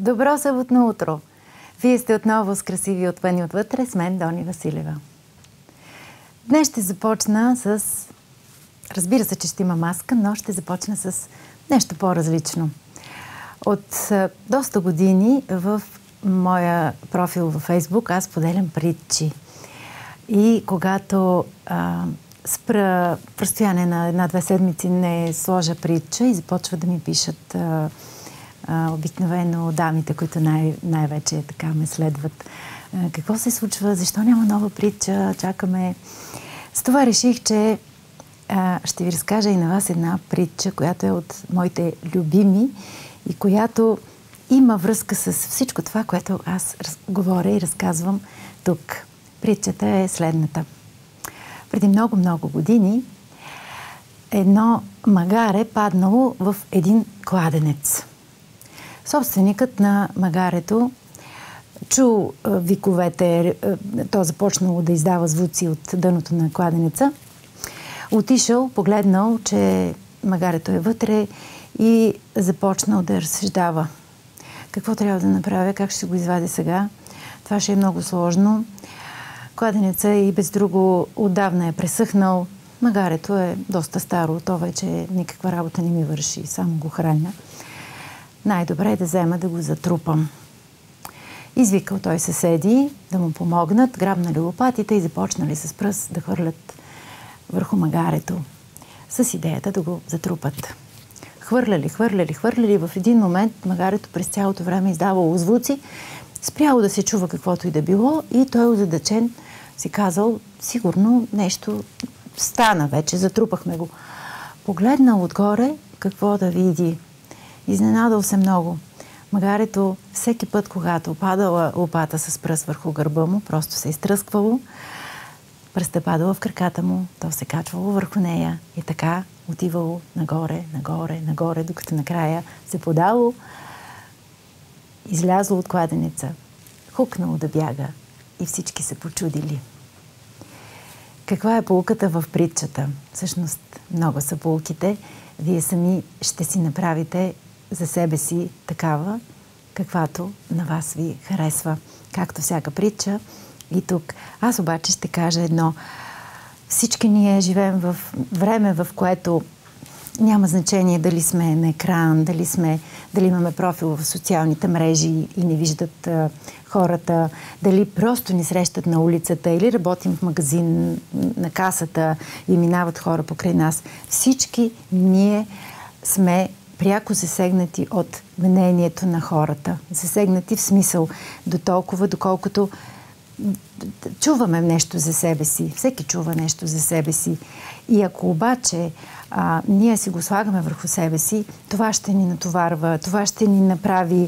Добро съботно утро! Вие сте отново с красиви отвън и отвътре, с мен Дони Василева. Днес ще започна с... Разбира се, че ще има маска, но ще започна с нещо по-различно. От доста години в моя профил във Фейсбук аз поделям притчи. И когато спра разстояние на една-две седмици не сложа притча и започва да ми пишат обикновено дамите, които най-вече така ме следват. Какво се случва? Защо няма нова притча? Чакаме. С това реших, че ще ви разкажа и на вас една притча, която е от моите любими и която има връзка с всичко това, което аз говоря и разказвам тук. Притчата е следната. Преди много години едно магаре паднало в един кладенец. Собственикът на магарето чул виковете, то започнало да издава звуци от дъното на кладенеца. Отишъл, погледнал, че магарето е вътре и започнал да разсъждава. Какво трябва да направя? Как ще го извадя сега? Това ще е много сложно. Кладенеца и без друго отдавна е пресъхнал. Магарето е доста старо. То вече никаква работа не ми върши. Само го храня. Най-добре е да взема да го затрупам. Извикал той съседи да му помогнат, грабнали лопатите и започнали с пръст да хвърлят върху магарето с идеята да го затрупат. Хвърляли. В един момент магарето през цялото време издавало звуци, спряло да се чува каквото и да било и той озадачен си казал, сигурно нещо стана вече, затрупахме го. Погледнал отгоре какво да види. Изненадал се много. Магарето всеки път, когато падала лопата с пръст върху гърба му, просто се изтръсквало, пръстта падала в краката му, то се качвало върху нея и така отивало нагоре, докато накрая се подало, излязло от кладенеца, хукнало да бяга и всички се почудили. Каква е поуката в притчата? Всъщност много са поуките. Вие сами ще си направите за себе си такава, каквато на вас ви харесва. Както всяка притча и тук. Аз обаче ще кажа едно. Всички ние живеем в време, в което няма значение дали сме на екран, дали имаме профил в социалните мрежи и не виждат хората, дали просто ни срещат на улицата или работим в магазин на касата и минават хора покрай нас. Всички ние сме пряко засегнати от мнението на хората. Засегнати в смисъл до толкова, доколкото чуваме нещо за себе си. Всеки чува нещо за себе си. И ако обаче ние си го слагаме върху себе си, това ще ни натоварва, това ще ни направи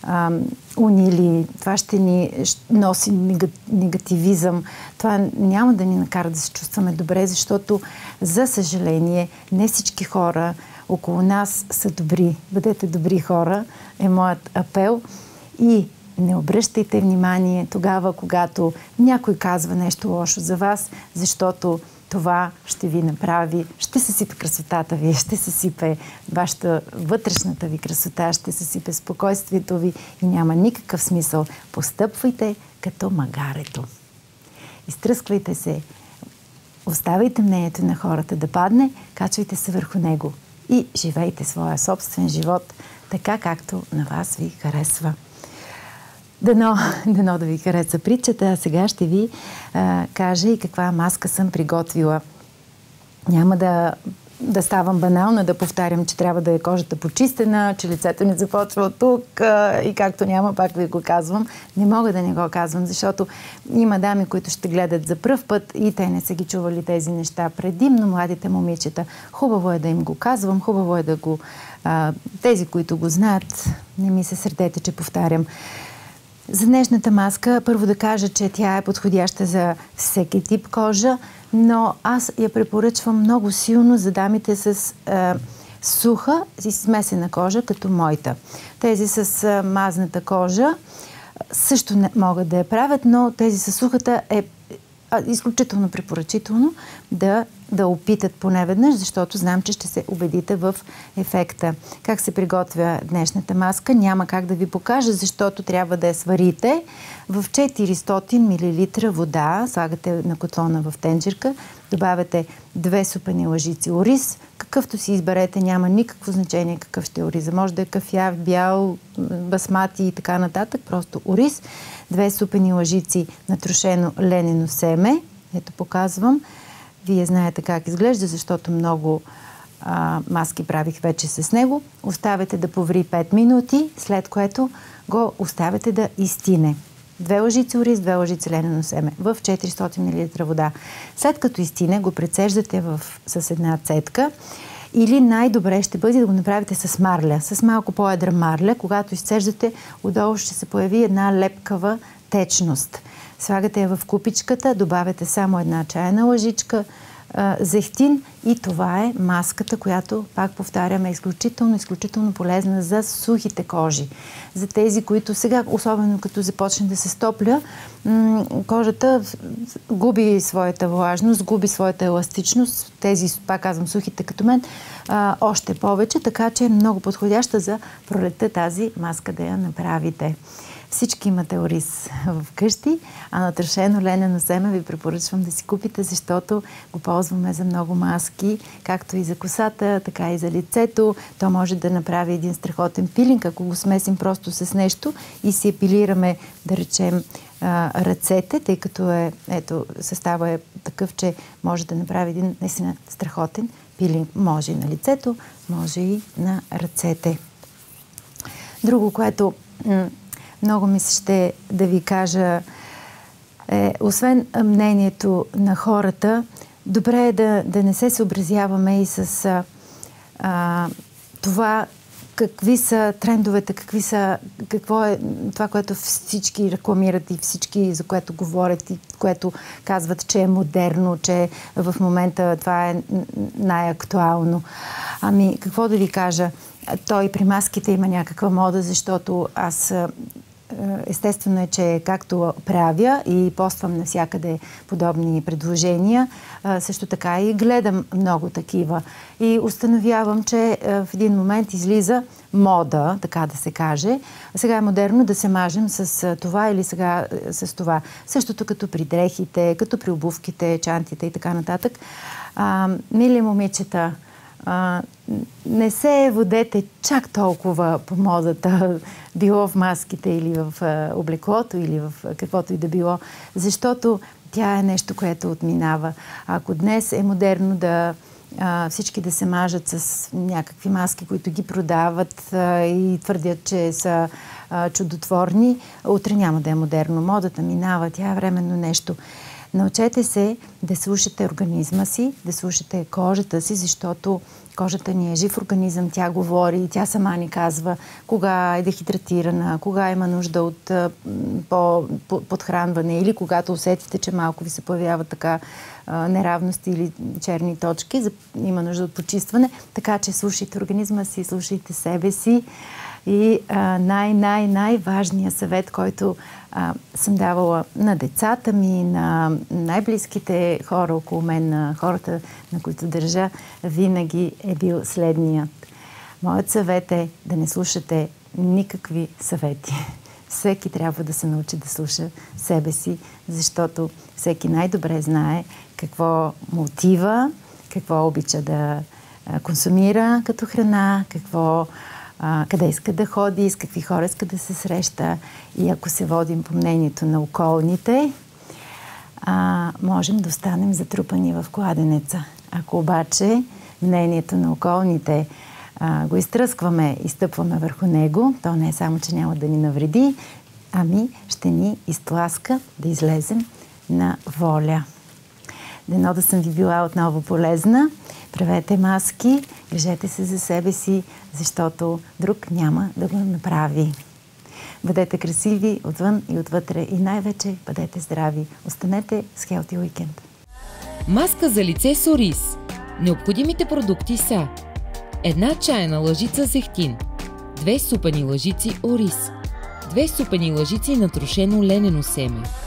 унили, това ще ни носи негативизъм. Това няма да ни накара да се чувстваме добре, защото, за съжаление, не всички хора около нас са добри. Бъдете добри хора, е моят апел. И не обръщайте внимание тогава, когато някой казва нещо лошо за вас, защото това ще ви направи, ще съсипе красотата ви, ще съсипе вашата вътрешната ви красота, ще съсипе спокойствието ви и няма никакъв смисъл. Постъпвайте като магарето. Изтръсквайте се, оставайте мнението на хората да падне, качвайте се върху него и живейте своя собствен живот, така както на вас ви харесва. Дано да ви хареса притчата, а сега ще ви кажа и каква маска съм приготвила. Няма да ставам банална, да повтарям, че трябва да е кожата почистена, че лицето не започва от тук и както няма, пак ви го казвам. Не мога да не го казвам, защото има дами, които ще гледат за пръв път и те не са ги чували тези неща. Предимно младите момичета. Хубаво е да им го казвам, хубаво е да го... тези, които го знаят, не ми се сърдете, че повтарям. За днешната маска, първо да кажа, че тя е подходяща за всеки тип кожа, но аз я препоръчвам много силно за дамите с суха и смесена кожа, като моята. Тези с мазната кожа също не могат да я правят, но тези с сухата е изключително препоръчително да опитат поне веднъж, защото знам, че ще се убедите в ефекта. Как се приготвя днешната маска? Няма как да ви покажа, защото трябва да я сварите в 400 мл вода. Слагате на котлона в тенджерка, добавяте 2 супени лъжици ориз, какъвто си изберете, няма никакво значение какъв ще е ориза. Може да е кафяв, бял, басмати и така нататък, просто ориз. 2 супени лъжици натрошено ленено семе. Ето показвам. Вие знаете как изглежда, защото много маски правих вече с него. Оставяте да поври 5 минути, след което го оставяте да изстине. 2 лъжици ориз, 2 лъжици ленено семе в 400 мл вода. След като изстине, го прецеждате с една цедка или най-добре ще бъде да го направите с марля, с малко по-едра марля. Когато изцеждате, отдолу ще се появи една лепкава течност. Слагате я в купичката, добавяте само една чайна лъжичка зехтин и това е маската, която, пак повтарям, е изключително полезна за сухите кожи. За тези, които сега, особено като започне да се стопля, кожата губи своята влажност, губи своята еластичност. Тези, пак казвам, сухите като мен, още повече, така че е много подходяща за пролетта тази маска да я направите. Всички имате ориз в къщи, а натрошено ленено семе ви препоръчвам да си купите, защото го ползваме за много маски, както и за косата, така и за лицето. То може да направи един страхотен пилинг, ако го смесим просто с нещо и си епилираме, да речем, ръцете, тъй като състава е такъв, че може да направи един наистина страхотен пилинг. Може и на лицето, може и на ръцете. Друго, което много ми се ще да ви кажа, освен мнението на хората, добре е да не се съобразяваме и с това какви са трендовете, какво е това, което всички рекламират и всички, за което говорят и което казват, че е модерно, че в момента това е най-актуално. Ами, какво да ви кажа? Той при маските има някаква мода, защото аз естествено е, че както правя и поствам навсякъде подобни предложения, също така и гледам много такива. И установявам, че в един момент излиза мода, така да се каже. Сега е модерно да се мажем с това или сега с това. Същото като при дрехите, като при обувките, чантите и така нататък. Мили момичета, не се водете чак толкова по модата, било в маските или в облеклото или в каквото и да било, защото тя е нещо, което отминава. Ако днес е модерно всички да се мажат с някакви маски, които ги продават и твърдят, че са чудотворни, утре няма да е модерно. Модата минава, тя е временно нещо. Научете се да слушате организма си, да слушате кожата си, защото кожата ни е жив организъм, тя говори, тя сама ни казва кога е дехидратирана, кога има нужда от подхранване или когато усетите, че малко ви се появява така неравности или черни точки, има нужда от почистване. Така че слушайте организма си, слушайте себе си. И най-важният съвет, който съм давала на децата ми, на най-близките хора около мен, на хората, на които държа, винаги е бил следният. Моят съвет е да не слушате никакви съвети. Всеки трябва да се научи да слуша себе си, защото всеки най-добре знае какво му отива, какво обича да консумира като храна, къде иска да ходи, с какви хора иска да се среща. И ако се водим по мнението на околните, можем да останем затрупани в кладенеца. Ако обаче мнението на околните го изтръскваме и стъпваме върху него, то не е само, че няма да ни навреди, ами ще ни изтласка да излезем на воля. Дано да съм ви била отново полезна. Правете маски, грижете се за себе си, защото друг няма да го направи. Бъдете красиви отвън и отвътре и най-вече бъдете здрави. Останете с Healthy Weekend. Маска за лице с ориз. Необходимите продукти са: 1 чайна лъжица зехтин, 2 супени лъжици ориз, 2 супени лъжици натрошено ленено семе,